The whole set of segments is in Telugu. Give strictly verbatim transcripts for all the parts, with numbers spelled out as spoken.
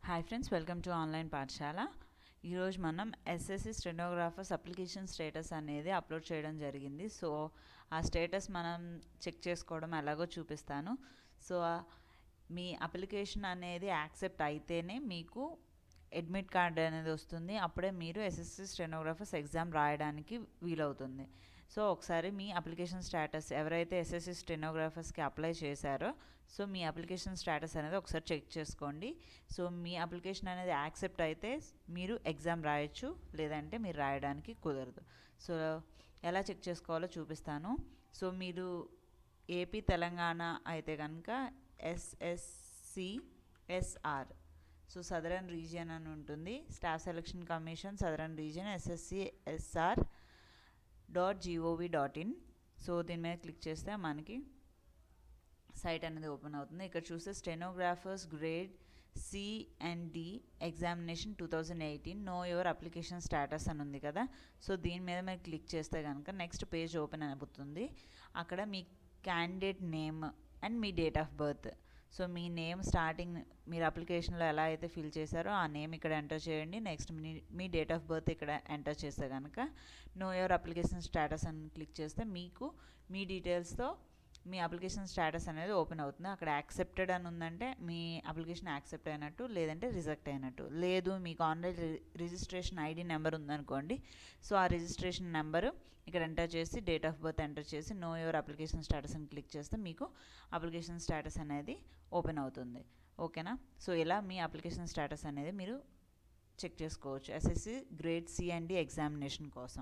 Hi friends, welcome to online పాఠశాల. ఈరోజు మనం ఎస్ఎస్సి స్టెనోగ్రాఫర్స్ అప్లికేషన్ స్టేటస్ అనేది అప్లోడ్ చేయడం జరిగింది. సో ఆ స్టేటస్ మనం చెక్ చేసుకోవడం ఎలాగో చూపిస్తాను. సో మీ అప్లికేషన్ అనేది యాక్సెప్ట్ అయితేనే మీకు అడ్మిట్ కార్డ్ అనేది వస్తుంది. అప్పుడే మీరు ఎస్ఎస్సి స్టెనోగ్రాఫర్స్ ఎగ్జామ్ రాయడానికి వీలవుతుంది. సో ఒకసారి మీ అప్లికేషన్ స్టేటస్ ఎవరైతే ఎస్ఎస్సి స్టెనోగ్రాఫర్స్కి అప్లై చేశారో సో మీ అప్లికేషన్ స్టేటస్ అనేది ఒకసారి చెక్ చేసుకోండి. సో మీ అప్లికేషన్ అనేది యాక్సెప్ట్ అయితే మీరు ఎగ్జామ్ రాయొచ్చు, లేదంటే మీరు రాయడానికి కుదరదు. సో ఎలా చెక్ చేసుకోవాలో చూపిస్తాను. సో మీరు ఏపీ తెలంగాణ అయితే కనుక SSC SR so southern region అని ఉంటుంది. Staff selection commission southern region SSC SR dot GOV dot in. So దీని మీద క్లిక్ చేస్తే మనకి సైట్ అనేది ఓపెన్ అవుతుంది. ఇక్కడ చూస్తే stenographers grade C and D examination two thousand eighteen know your application status అని ఉంది కదా. సో దీని మీద మీరు క్లిక్ చేస్తే కనుక నెక్స్ట్ పేజ్ ఓపెన్ అయిపోతుంది. అక్కడ మీ క్యాండిడేట్ నేమ్ అండ్ మీ డేట్ ఆఫ్ బర్త్. సో మీ నేమ్ స్టార్టింగ్ మీరు అప్లికేషన్లో ఎలా అయితే ఫిల్ చేశారో ఆ నేమ్ ఇక్కడ ఎంటర్ చేయండి. నెక్స్ట్ మీ మీ డేట్ ఆఫ్ బర్త్ ఇక్కడ ఎంటర్ చేస్తే కనుక నో యువర్ అప్లికేషన్ స్టేటస్ అని క్లిక్ చేస్తే మీకు మీ డీటెయిల్స్తో మీ అప్లికేషన్ స్టేటస్ అనేది ఓపెన్ అవుతుంది. అక్కడ యాక్సెప్టెడ్ అని ఉందంటే మీ అప్లికేషన్ యాక్సెప్ట్ అయినట్టు, లేదంటే రిజెక్ట్ అయినట్టు. లేదు మీకు ఆన్లైన్ రిజిస్ట్రేషన్ ఐడి నెంబర్ ఉందనుకోండి. సో ఆ రిజిస్ట్రేషన్ నెంబరు ఇక్కడ ఎంటర్ చేసి డేట్ ఆఫ్ బర్త్ ఎంటర్ చేసి నో యువర్ అప్లికేషన్ స్టేటస్ అని క్లిక్ చేస్తే మీకు అప్లికేషన్ స్టేటస్ అనేది ఓపెన్ అవుతుంది. ఓకేనా. సో ఇలా మీ అప్లికేషన్ స్టేటస్ అనేది మీరు చెక్ చేసుకోవచ్చు SSC grade C and D examination కోసం.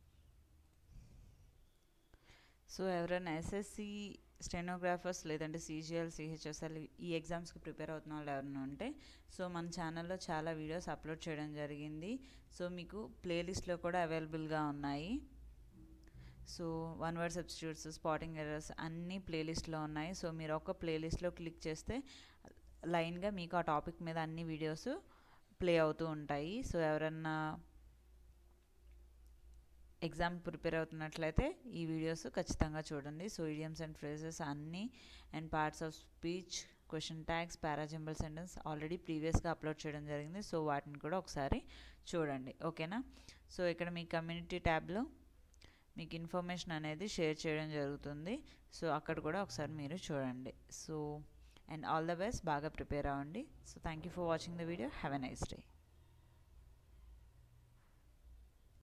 సో ఎవరైనా ఎస్ఎస్సి స్టెనోగ్రాఫర్స్ లేదంటే సీజీఎల్ సిహెచ్ఎస్ఎల్ ఈ ఎగ్జామ్స్కి ప్రిపేర్ అవుతున్న వాళ్ళు ఎవరైనా ఉంటే సో మన ఛానల్లో చాలా వీడియోస్ అప్లోడ్ చేయడం జరిగింది. సో మీకు ప్లేలిస్ట్లో కూడా అవైలబుల్గా ఉన్నాయి. So one word substitutes, spotting errors అన్నీ ప్లేలిస్ట్లో ఉన్నాయి. సో మీరు ఒక ప్లేలిస్ట్లో క్లిక్ చేస్తే లైన్గా మీకు ఆ టాపిక్ మీద అన్ని వీడియోస్ ప్లే అవుతూ ఉంటాయి. సో ఎవరన్నా ఎగ్జామ్ ప్రిపేర్ అవుతున్నట్లయితే ఈ వీడియోస్ ఖచ్చితంగా చూడండి. సో ఇడియమ్స్ అండ్ ఫ్రేజెస్ అన్నీ and parts of speech, question tags, para jumble sentence already ప్రీవియస్గా అప్లోడ్ చేయడం జరిగింది. సో వాటిని కూడా ఒకసారి చూడండి. ఓకేనా. సో ఇక్కడ మీ కమ్యూనిటీ ట్యాబ్లో మీకు ఇన్ఫర్మేషన్ అనేది షేర్ చేయడం జరుగుతుంది. సో అక్కడ కూడా ఒకసారి మీరు చూడండి. So and all the best, బాగా ప్రిపేర్ అవ్వండి. So thank you for watching the video. Have a nice day.